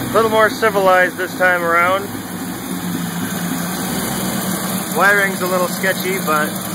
A little more civilized this time around. Wiring's a little sketchy, but